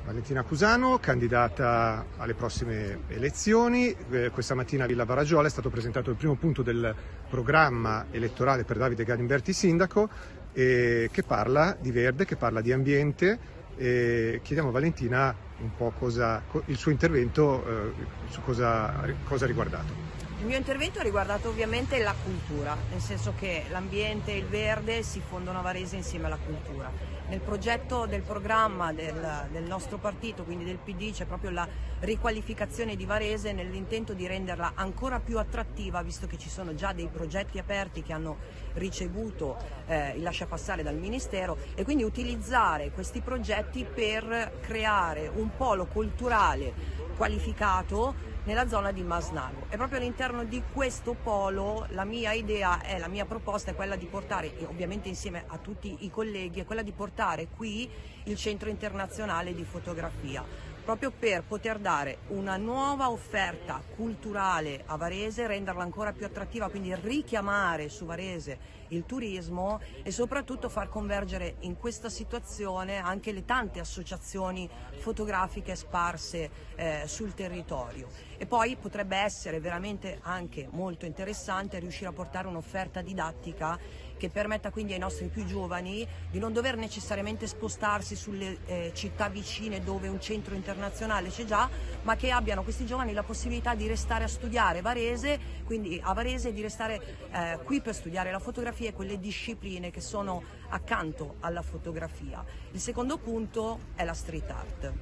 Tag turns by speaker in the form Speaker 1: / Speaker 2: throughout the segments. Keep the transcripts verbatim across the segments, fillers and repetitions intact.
Speaker 1: Valentina Cusano, candidata alle prossime elezioni. Eh, questa mattina a Villa Varagiola è stato presentato il primo punto del programma elettorale per Davide Galimberti sindaco, eh, che parla di verde, che parla di ambiente. Eh, chiediamo a Valentina un po' cosa, il suo intervento, eh, su cosa, cosa ha riguardato.
Speaker 2: Il mio intervento ha riguardato ovviamente la cultura, nel senso che l'ambiente e il verde si fondono a Varese insieme alla cultura. Nel progetto del programma del, del nostro partito, quindi del P D, c'è proprio la riqualificazione di Varese nell'intento di renderla ancora più attrattiva, visto che ci sono già dei progetti aperti che hanno ricevuto eh, il lasciapassare dal Ministero, e quindi utilizzare questi progetti per creare un polo culturale qualificato nella zona di Masnago. E proprio all'interno di questo polo la mia idea è, la mia proposta è quella di portare, e ovviamente insieme a tutti i colleghi, è quella di portare qui il Centro Internazionale di Fotografia, proprio per poter dare una nuova offerta culturale a Varese, renderla ancora più attrattiva, quindi richiamare su Varese il turismo e soprattutto far convergere in questa situazione anche le tante associazioni fotografiche sparse eh, sul territorio. E poi potrebbe essere veramente anche molto interessante riuscire a portare un'offerta didattica che permetta quindi ai nostri più giovani di non dover necessariamente spostarsi sulle eh, città vicine dove un centro internazionale c'è già, ma che abbiano questi giovani la possibilità di restare a studiare Varese, quindi a Varese, di restare eh, qui per studiare la fotografia e quelle discipline che sono accanto alla fotografia. Il secondo punto è la street art.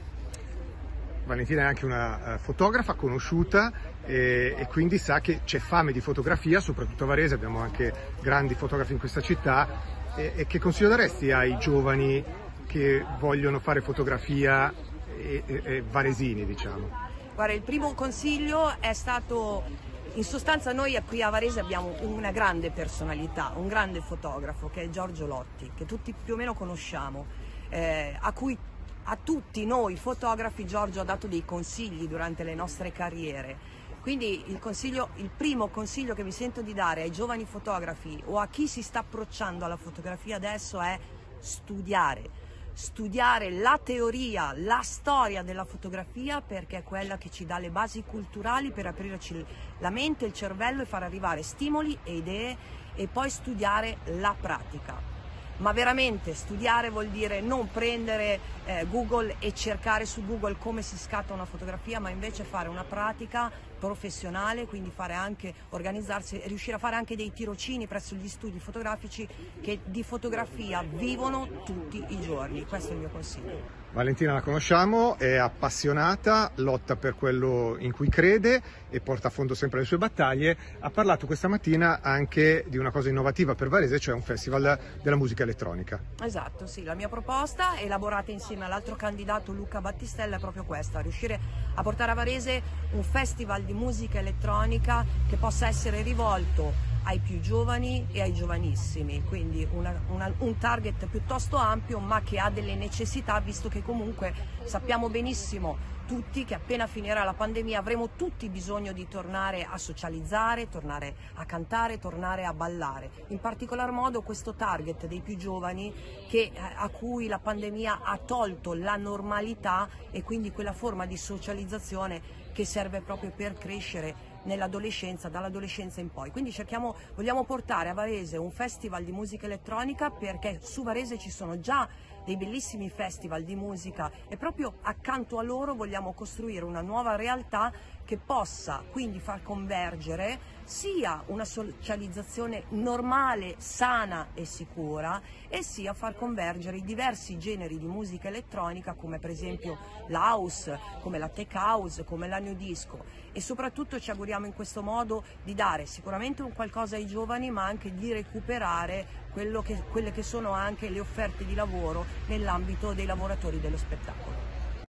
Speaker 1: Valentina è anche una uh, fotografa conosciuta e, e quindi sa che c'è fame di fotografia, soprattutto a Varese, abbiamo anche grandi fotografi in questa città. E, e che consiglio daresti ai giovani che vogliono fare fotografia e, e, e varesini, diciamo?
Speaker 2: Guarda, il primo consiglio è stato, in sostanza noi qui a Varese abbiamo una grande personalità, un grande fotografo che è Giorgio Lotti, che tutti più o meno conosciamo, eh, a cui a tutti noi fotografi Giorgio ha dato dei consigli durante le nostre carriere. Quindi il, consiglio, il primo consiglio che mi sento di dare ai giovani fotografi o a chi si sta approcciando alla fotografia adesso è studiare. Studiare la teoria, la storia della fotografia, perché è quella che ci dà le basi culturali per aprirci la mente, il cervello e far arrivare stimoli e idee, e poi studiare la pratica. Ma veramente studiare vuol dire non prendere eh, Google e cercare su Google come si scatta una fotografia, ma invece fare una pratica professionale, quindi fare anche, organizzarsi e riuscire a fare anche dei tirocini presso gli studi fotografici che di fotografia vivono tutti i giorni. Questo è il mio consiglio.
Speaker 1: Valentina la conosciamo, è appassionata, lotta per quello in cui crede e porta a fondo sempre le sue battaglie. Ha parlato questa mattina anche di una cosa innovativa per Varese, cioè un festival della musica elettronica.
Speaker 2: Esatto, sì, la mia proposta, elaborata insieme all'altro candidato Luca Battistella, è proprio questa: riuscire a portare a Varese un festival di musica elettronica che possa essere rivolto ai più giovani e ai giovanissimi, quindi una, una, un target piuttosto ampio, ma che ha delle necessità, visto che comunque sappiamo benissimo tutti che appena finirà la pandemia avremo tutti bisogno di tornare a socializzare, tornare a cantare, tornare a ballare. In particolar modo questo target dei più giovani che, a cui la pandemia ha tolto la normalità e quindi quella forma di socializzazione che serve proprio per crescere nell'adolescenza, dall'adolescenza in poi. Quindi cerchiamo, vogliamo portare a Varese un festival di musica elettronica, perché su Varese ci sono già dei bellissimi festival di musica e proprio accanto a loro vogliamo costruire una nuova realtà che possa quindi far convergere sia una socializzazione normale, sana e sicura, e sia far convergere i diversi generi di musica elettronica, come per esempio l'house, come la tech house, come la new disco. E soprattutto ci auguriamo in questo modo di dare sicuramente un qualcosa ai giovani, ma anche di recuperare quello che, quelle che sono anche le offerte di lavoro nell'ambito dei lavoratori dello spettacolo.